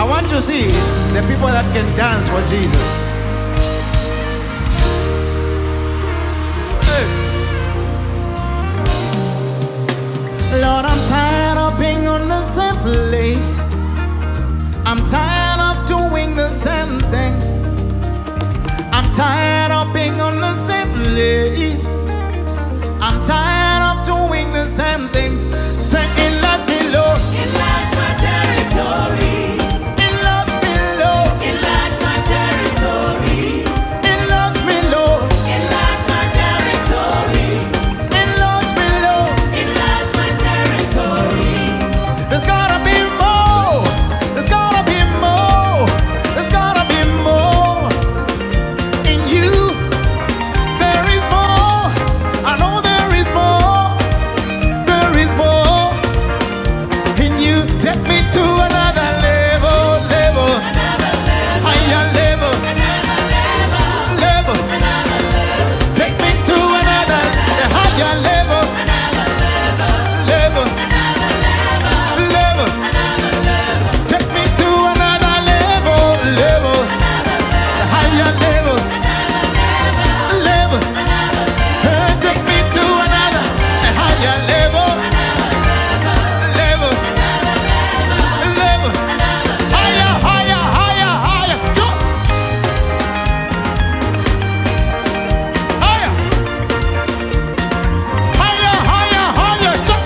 I want to see the people that can dance for Jesus. Lord, I'm tired of being on the same place. I'm tired of doing the same things. I'm tired of being on the same place. I'm tired of doing the same things. Say, enlarge me, Lord. Enlarge my territory. Enlarge me, Lord. Enlarge my territory. Enlarge me, Lord. Enlarge my territory. Enlarge me, Lord. Enlarge my territory. There's gotta be more. There's gotta be more. There's gotta be more. In you, there is more. I know there is more. There is more. In you, take me to another level, level. Another level. Higher level, Another level. level. Another level. Take me to another, the higher level, Another level. level, Another level. level. Another level. Take me to another level, level, the higher level, level. Take me to another, a higher level, level, level. Higher, higher, higher, higher. Jump. Higher, higher, higher, higher. Jump.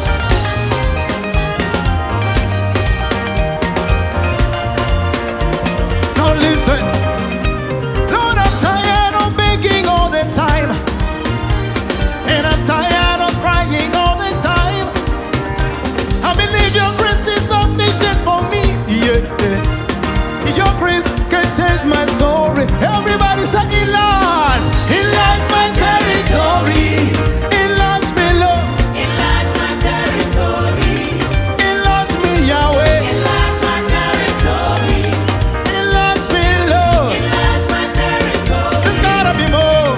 Now listen, Lord, I'm tired of begging all the time, and I'm tired of crying all the time. I believe your grace is sufficient for me. Yeah, your grace can change my story. Everybody say, enlarge, enlarge my territory. Enlarge me, Lord. Enlarge my territory. Enlarge me, Yahweh. Enlarge my territory. Enlarge me, Lord. Enlarge my territory. There's gotta be more.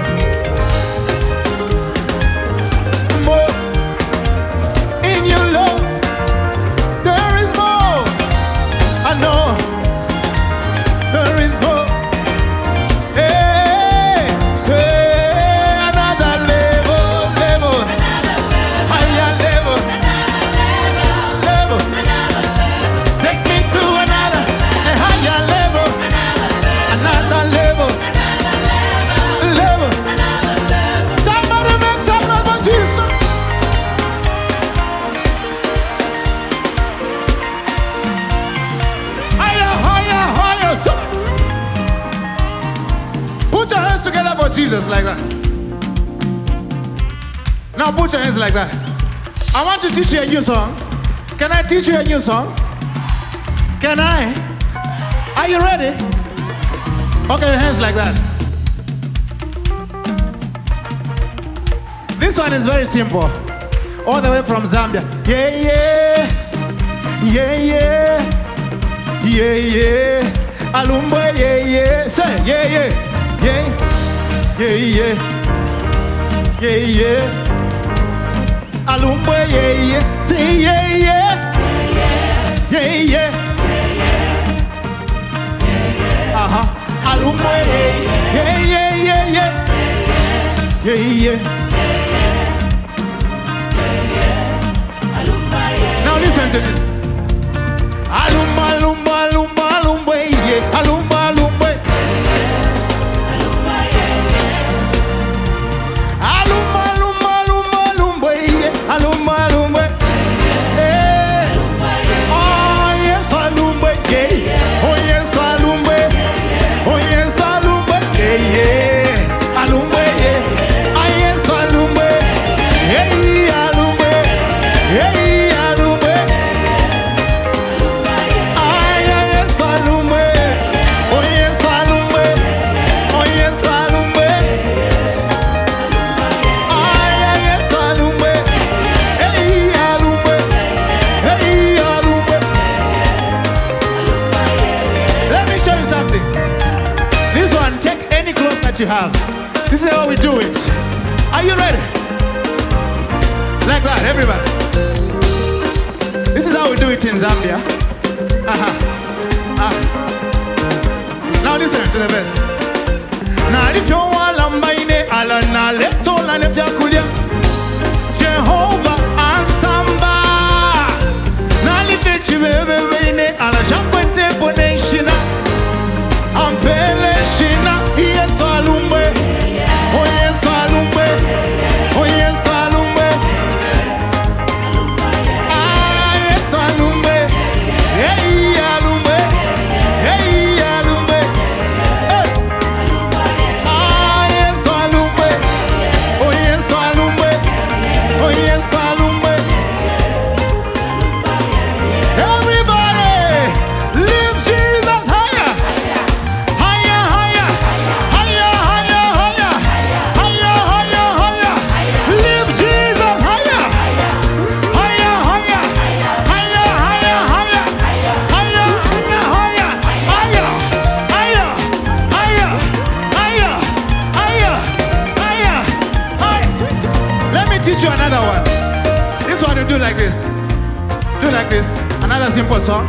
More. In you, Lord, there is more. I know there is more. Hey, say another level, level, higher level, level. Take me to another, a higher level, another level, level. Somebody make some noise for Jesus. Higher, higher, higher. So, put your hands together for Jesus like that. Now put your hands like that. I want to teach you a new song. Can I teach you a new song? Can I? Are you ready? Okay, your hands like that. This one is very simple. All the way from Zambia. Yeah, yeah. Yeah, yeah. Yeah, yeah. Alumba, yeah, yeah. Say, yeah, yeah. Yeah. Yeah, yeah. Yeah, yeah. Alumba, yeah, yeah. Say, yeah, yeah. Yeah, yeah. Uh-huh. Alumba, yeah, yeah, yeah, yeah, yeah. Yeah, yeah. Now listen to this. Alumba, alumba, alumba, alumba, yeah. Alumba, alumba. Alumba, alumba, alumba, alumba, yeah. Alumba, alumba. Eh. Oh, yes, alumba, yeah. Oh, yes, alumba. Oh, yes, alumba, yeah, yeah. Alumba, yeah. Ah, yes, alumba. Hey, alumba. Hey, alumba. Ah, yes, alumba. Oh, yes, alumba. Oh, yes, alumba. Ah, yes, alumba. Hey, alumba. Hey, alumba. Let me show you something. This one, take any cloth that you have. This is how we do it. Are you ready? Like that, everybody. This is how we do it in Zambia. Now listen to the verse. Now if you want lambaine ala na leto la ne fiakulia Jehovah ansamba. Now live chiwewe ala shakwete boneshina ampele shina yes alumbe oh yes alumbe oh yes alumbe ah yes alumbe hey alumbe hey alumbe ah yes alumbe oh yes alumbe oh yes alumbe. Everybody lift Jesus higher, higher, higher, higher, higher, higher, higher, higher, higher. Lift Jesus higher, higher, higher, higher, higher, higher, higher, higher, higher, higher, higher, higher, higher, higher. Let me teach you another one. This one you do like this. Do like this. Another simple song.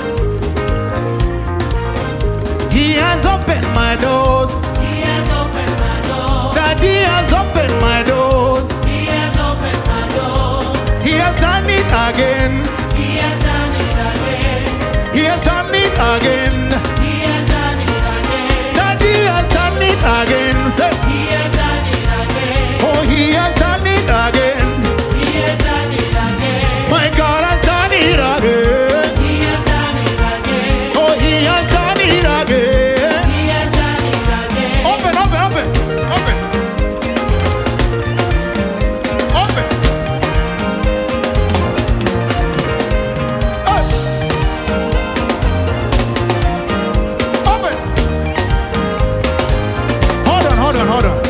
He has opened my doors. He has opened my door. Daddy has opened my doors. He has opened my door. He has done it again. He has done it again. He has done it again. He has done it again. Daddy has done it again. Say, He has done it again. oh, he has done it again. He has done it again. My God has done it again. He has done it again. Oh, he has done it again. He has done it again. Open, open, open, open. Open. Hey. Open. Hold on, hold on, hold on.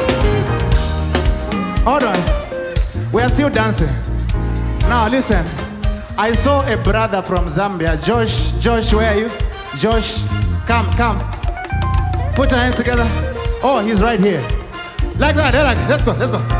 Hold on. We are still dancing. Now listen. I saw a brother from Zambia. Josh, where are you? Josh, come. Put your hands together. Oh, he's right here. Like that. Let's go.